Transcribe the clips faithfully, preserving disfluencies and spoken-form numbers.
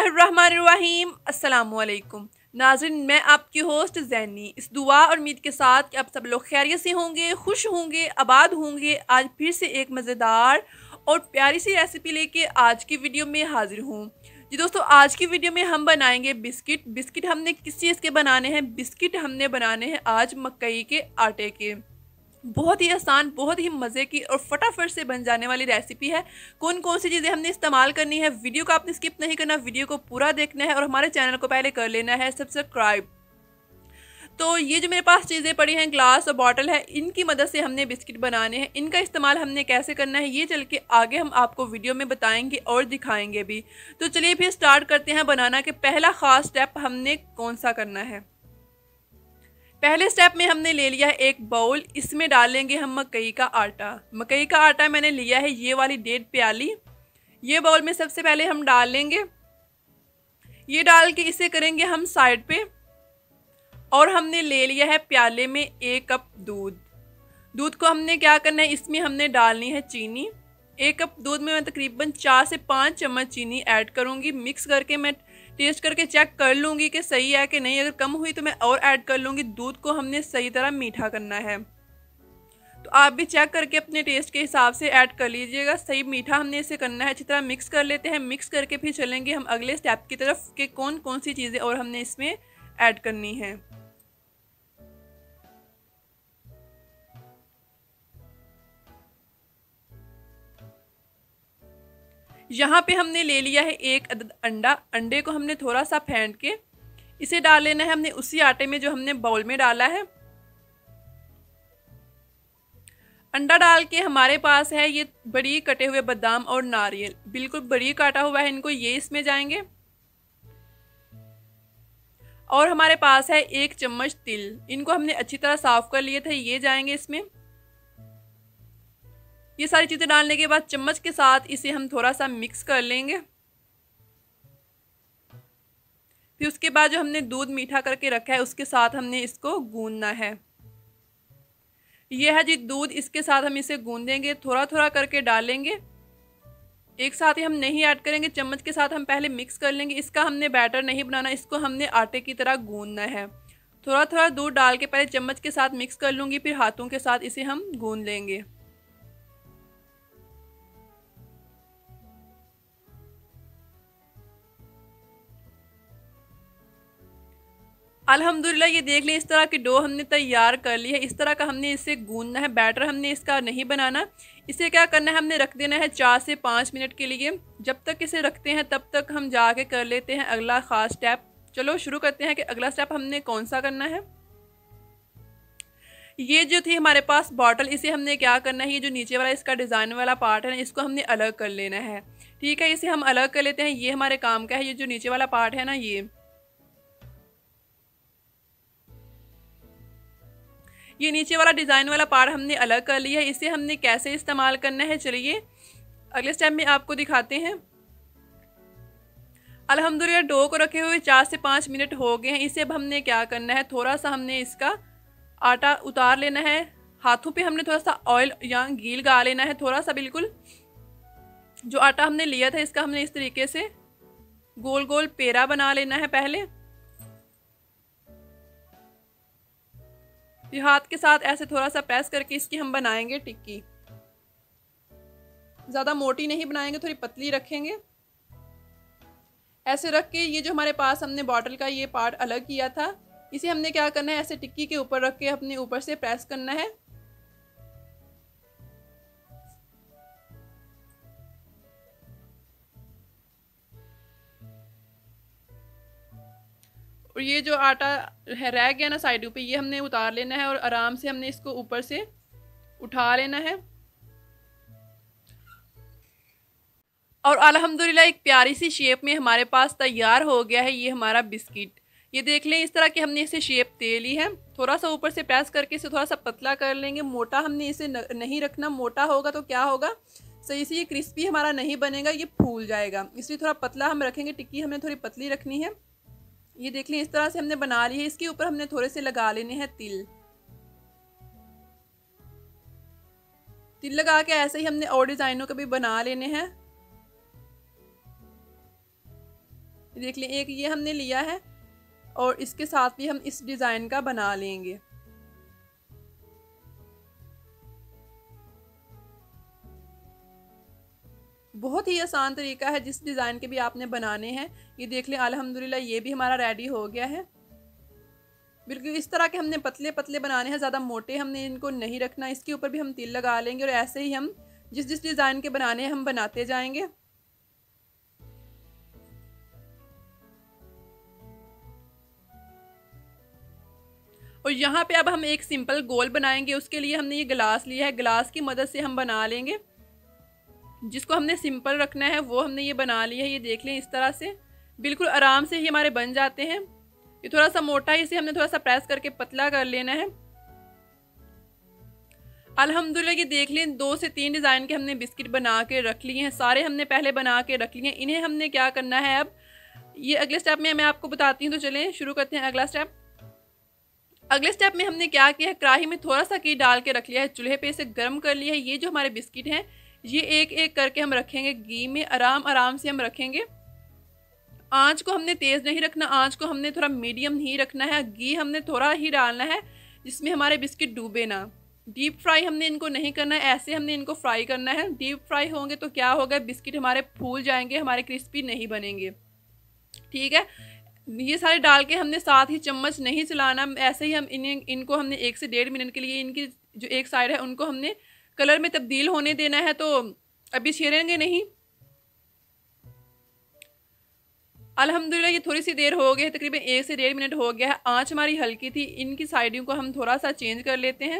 बिस्मिल्लाहिर्रहमानिर्रहीम। अस्सलामुअलैकुम नाज़रीन, मैं आपकी होस्ट ज़ैनी इस दुआ और उम्मीद के साथ कि आप सब लोग खैरियत से होंगे, खुश होंगे, आबाद होंगे। आज फिर से एक मज़ेदार और प्यारी सी रेसिपी लेके आज की वीडियो में हाजिर हूँ। जी दोस्तों, आज की वीडियो में हम बनाएंगे बिस्किट। बिस्किट हमने किस चीज़ के बनाने हैं? बिस्किट हमने बनाने हैं आज मकई के आटे के। बहुत ही आसान, बहुत ही मज़े की और फटाफट से बन जाने वाली रेसिपी है। कौन कौन सी चीज़ें हमने इस्तेमाल करनी है, वीडियो को आपने स्किप नहीं करना, वीडियो को पूरा देखना है और हमारे चैनल को पहले कर लेना है सब्सक्राइब। तो ये जो मेरे पास चीज़ें पड़ी हैं, ग्लास और बॉटल है, इनकी मदद से हमने बिस्किट बनाने हैं। इनका इस्तेमाल हमने कैसे करना है ये चल के आगे हम आपको वीडियो में बताएंगे और दिखाएंगे भी। तो चलिए फिर स्टार्ट करते हैं बनाना के पहला ख़ास स्टेप हमने कौन सा करना है। पहले स्टेप में हमने ले लिया है एक बाउल, इसमें डालेंगे हम मकई का आटा। मकई का आटा मैंने लिया है ये वाली डेढ़ प्याली। ये बाउल में सबसे पहले हम डाल लेंगे। ये डाल के इसे करेंगे हम साइड पे। और हमने ले लिया है प्याले में एक कप दूध। दूध को हमने क्या करना है, इसमें हमने डालनी है चीनी। एक कप दूध में मैं तकरीबन चार से पाँच चम्मच चीनी ऐड करूँगी। मिक्स करके मैं टेस्ट करके चेक कर लूँगी कि सही है कि नहीं। अगर कम हुई तो मैं और ऐड कर लूँगी। दूध को हमने सही तरह मीठा करना है, तो आप भी चेक करके अपने टेस्ट के हिसाब से ऐड कर लीजिएगा। सही मीठा हमने इसे करना है। अच्छी तरह मिक्स कर लेते हैं। मिक्स करके फिर चलेंगे हम अगले स्टेप की तरफ कि कौन कौन सी चीज़ें और हमने इसमें ऐड करनी है। यहाँ पे हमने ले लिया है एक अदद अंडा। अंडे को हमने थोड़ा सा फेंट के इसे डाल लेना है हमने उसी आटे में जो हमने बाउल में डाला है। अंडा डाल के हमारे पास है ये बड़ी कटे हुए बादाम और नारियल, बिल्कुल बड़ी काटा हुआ है इनको, ये इसमें जाएंगे। और हमारे पास है एक चम्मच तिल, इनको हमने अच्छी तरह साफ कर लिए थे, ये जाएंगे इसमें। ये सारी चीज़ें डालने के बाद चम्मच के साथ इसे हम थोड़ा सा मिक्स कर लेंगे। फिर उसके बाद जो हमने दूध मीठा करके रखा है उसके साथ हमने इसको गूंदना है। ये है जी दूध, इसके साथ हम इसे गूंदेंगे, थोड़ा थोड़ा करके डालेंगे, एक साथ ही हम नहीं ऐड करेंगे। चम्मच के साथ हम पहले मिक्स कर लेंगे। इसका हमने बैटर नहीं बनाना, इसको हमने आटे की तरह गूंदना है। थोड़ा थोड़ा दूध डाल के पहले चम्मच के साथ मिक्स कर लूँगी, फिर हाथों के साथ इसे हम गूंद लेंगे। अल्हम्दुलिल्लाह ये देख लें, इस तरह की डो हमने तैयार कर ली है। इस तरह का हमने इसे गूंदना है। बैटर हमने इसका नहीं बनाना। इसे क्या करना है, हमने रख देना है चार से पाँच मिनट के लिए। जब तक इसे रखते हैं तब तक हम जाके कर लेते हैं अगला ख़ास स्टेप। चलो शुरू करते हैं कि अगला स्टेप हमने कौन सा करना है। ये जो थी हमारे पास बॉटल, इसे हमने क्या करना है, ये जो नीचे वाला इसका डिज़ाइन वाला पार्ट है ना, इसको हमने अलग कर लेना है। ठीक है, इसे हम अलग कर लेते हैं। ये हमारे काम का है। ये जो नीचे वाला पार्ट है ना, ये ये नीचे वाला डिज़ाइन वाला पार्ट हमने अलग कर लिया है। इसे हमने कैसे इस्तेमाल करना है चलिए अगले स्टेप में आपको दिखाते हैं। अल्हम्दुलिल्लाह डो को रखे हुए चार से पाँच मिनट हो गए हैं। इसे अब हमने क्या करना है, थोड़ा सा हमने इसका आटा उतार लेना है। हाथों पे हमने थोड़ा सा ऑयल या घी लगा लेना है, थोड़ा सा बिल्कुल। जो आटा हमने लिया था इसका हमने इस तरीके से गोल गोल पेड़ा बना लेना है पहले। फिर हाथ के साथ ऐसे थोड़ा सा प्रेस करके इसकी हम बनाएंगे टिक्की। ज़्यादा मोटी नहीं बनाएंगे, थोड़ी पतली रखेंगे। ऐसे रख के ये जो हमारे पास हमने बॉटल का ये पार्ट अलग किया था, इसे हमने क्या करना है, ऐसे टिक्की के ऊपर रख के अपने ऊपर से प्रेस करना है। और ये जो आटा है रह गया ना साइडों पे, ये हमने उतार लेना है और आराम से हमने इसको ऊपर से उठा लेना है। और अल्हम्दुलिल्लाह एक प्यारी सी शेप में हमारे पास तैयार हो गया है ये हमारा बिस्किट। ये देख लें, इस तरह की हमने इसे शेप दे ली है। थोड़ा सा ऊपर से प्रेस करके इसे थोड़ा सा पतला कर लेंगे। मोटा हमने इसे नहीं रखना, मोटा होगा तो क्या होगा, सही से ये क्रिस्पी हमारा नहीं बनेगा, ये फूल जाएगा। इसलिए थोड़ा पतला हम रखेंगे। टिक्की हमने थोड़ी पतली रखनी है। ये देख लें, इस तरह से हमने बना ली है। इसके ऊपर हमने थोड़े से लगा लेने हैं तिल। तिल लगा के ऐसे ही हमने और डिज़ाइनों के भी बना लेने हैं। देख लें, एक ये हमने लिया है और इसके साथ भी हम इस डिज़ाइन का बना लेंगे। बहुत ही आसान तरीका है जिस डिज़ाइन के भी आपने बनाने हैं। ये देख लें, अल्हम्दुलिल्लाह ये भी हमारा रेडी हो गया है। बिल्कुल इस तरह के हमने पतले पतले बनाने हैं, ज़्यादा मोटे हमने इनको नहीं रखना। इसके ऊपर भी हम तिल लगा लेंगे और ऐसे ही हम जिस जिस डिज़ाइन के बनाने हैं हम बनाते जाएंगे। और यहाँ पे अब हम एक सिंपल गोल बनाएंगे। उसके लिए हमने ये गिलास लिया है, गिलास की मदद से हम बना लेंगे। जिसको हमने सिंपल रखना है वो हमने ये बना लिया है। ये देख लें, इस तरह से बिल्कुल आराम से ही हमारे बन जाते हैं। ये थोड़ा सा मोटा है, इसे हमने थोड़ा सा प्रेस करके पतला कर लेना है। अल्हम्दुलिल्लाह ये देख लें, दो से तीन डिज़ाइन के हमने बिस्किट बना के रख लिए हैं। सारे हमने पहले बना के रख लिए हैं। इन्हें हमने क्या करना है, अब ये अगले स्टेप में मैं आपको बताती हूँ। तो चलें शुरू करते हैं अगला स्टेप। अगले स्टेप में हमने क्या किया है, कढ़ाई में थोड़ा सा घी डाल के रख लिया है, चूल्हे पे इसे गर्म कर लिया है। ये जो हमारे बिस्किट हैं ये एक एक करके हम रखेंगे घी में, आराम आराम से हम रखेंगे। आंच को हमने तेज़ नहीं रखना, आंच को हमने थोड़ा मीडियम ही रखना है। घी हमने थोड़ा ही डालना है जिसमें हमारे बिस्किट डूबे ना। डीप फ्राई हमने इनको नहीं करना है, ऐसे हमने इनको फ्राई करना है। डीप फ्राई होंगे तो क्या होगा, बिस्किट हमारे फूल जाएंगे, हमारे क्रिस्पी नहीं बनेंगे। ठीक है, ये सारे डाल के हमने साथ ही चम्मच नहीं चलाना। ऐसे ही हम इन्हें इनको हमने एक से डेढ़ मिनट के लिए इनकी जो एक साइड है उनको हमने कलर में तब्दील होने देना है। तो अभी छेड़ेंगे नहीं। अल्हम्दुलिल्लाह ये थोड़ी सी देर हो गई है, तकरीबन एक से डेढ़ मिनट हो गया है। आंच हमारी हल्की थी। इनकी साइडों को हम थोड़ा सा चेंज कर लेते हैं।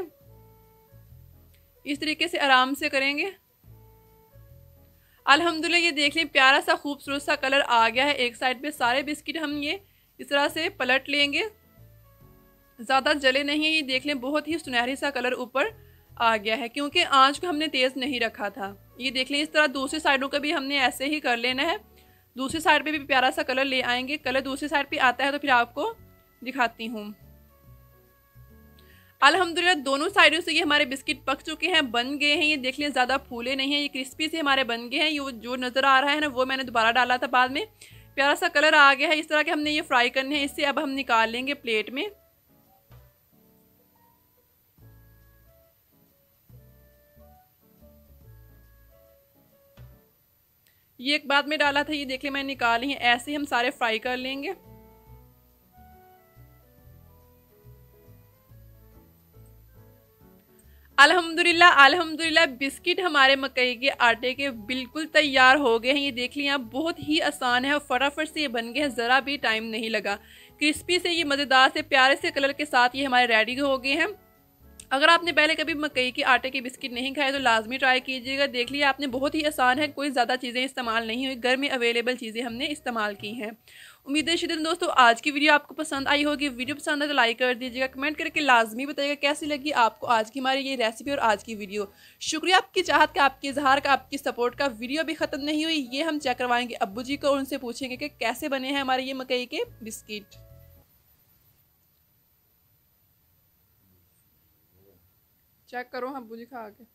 इस तरीके से आराम से करेंगे। अल्हम्दुलिल्लाह ये देख लें, प्यारा सा खूबसूरत सा कलर आ गया है। एक साइड पे सारे बिस्किट हम ये इस तरह से पलट लेंगे, ज़्यादा जले नहीं है। ये देख लें, बहुत ही सुनहरी सा कलर ऊपर आ गया है क्योंकि आंच को हमने तेज़ नहीं रखा था। ये देख लें, इस तरह दूसरी साइडों का भी हमने ऐसे ही कर लेना है। दूसरी साइड पे भी प्यारा सा कलर ले आएंगे। कलर दूसरी साइड पे आता है तो फिर आपको दिखाती हूँ। अल्हम्दुलिल्लाह दोनों साइडों से ये हमारे बिस्किट पक चुके हैं, बन गए हैं। ये देख लें, ज़्यादा फूले नहीं हैं, ये क्रिस्पी से हमारे बन गए हैं। ये जो नज़र आ रहा है ना वो मैंने दोबारा डाला था बाद में। प्यारा सा कलर आ गया है। इस तरह के हमने ये फ्राई करने हैं। इससे अब हम निकाल लेंगे प्लेट में। ये एक बाद में डाला था, ये देख लें मैंने निकाली है। ऐसे ही हम सारे फ्राई कर लेंगे। अल्हम्दुलिल्लाह अल्हम्दुलिल्लाह बिस्किट हमारे मकई के आटे के बिल्कुल तैयार हो गए हैं। ये देख लिया, बहुत ही आसान है, फटाफट से ये बन गए हैं, ज़रा भी टाइम नहीं लगा। क्रिस्पी से ये मज़ेदार से प्यारे से कलर के साथ ये हमारे रेडी हो गए हैं। अगर आपने पहले कभी मकई के आटे के बिस्किट नहीं खाए तो लाजमी ट्राई कीजिएगा। देख लिया आपने, बहुत ही आसान है, कोई ज़्यादा चीज़ें इस्तेमाल नहीं हुई, घर में अवेलेबल चीज़ें हमने इस्तेमाल की हैं। उम्मीद है शिदत दोस्तों आज की वीडियो आपको पसंद आई होगी। वीडियो पसंद है तो लाइक कर दीजिएगा, कमेंट करके लाजमी बताइएगा कैसी लगी आपको आज की हमारी ये रेसिपी और आज की वीडियो। शुक्रिया आपकी चाहत का, आपके इजहार का, आपकी सपोर्ट का। वीडियो अभी ख़त्म नहीं हुई, ये हम चेक करवाएंगे अब्बू जी को, उनसे पूछेंगे कि कैसे बने हैं हमारे ये मकई के बिस्किट। चेक करो अब्बू जी खा के।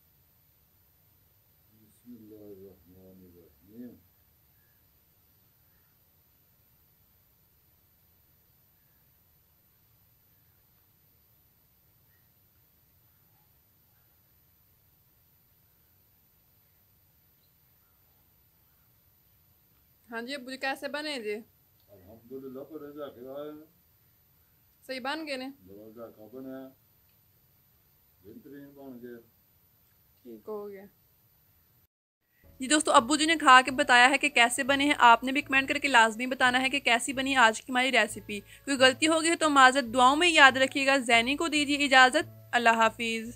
हाँ जी अब्बू जी कैसे बने जी? अल्हम्दुलिल्लाह पर जाके आए हैं, सही बन गए ने? दरवाजा का बना है, बेहतरीन बन गया। ठीक हो गया जी। दोस्तों अब्बू जी ने खा के बताया है कि कैसे बने हैं। आपने भी कमेंट करके लाजमी बताना है कि कैसी बनी आज की हमारी रेसिपी। कोई गलती होगी है तो माजरत, दुआओं में याद रखिएगा। ज़ैनी को दीजिए इजाज़त। अल्लाह हाफिज़।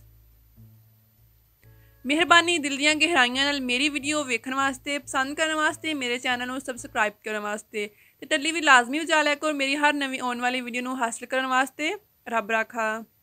मेहरबानी दिल दियां गहराइयां नाल मेरी वीडियो वेखण वास्ते, पसंद करने वास्ते, मेरे चैनल को सबसक्राइब करने वास्ते ते टल्ली भी लाजमी वजा लिया करो मेरी हर नवी आने वाली वीडियो को हासिल करने वास्ते। रब राखा।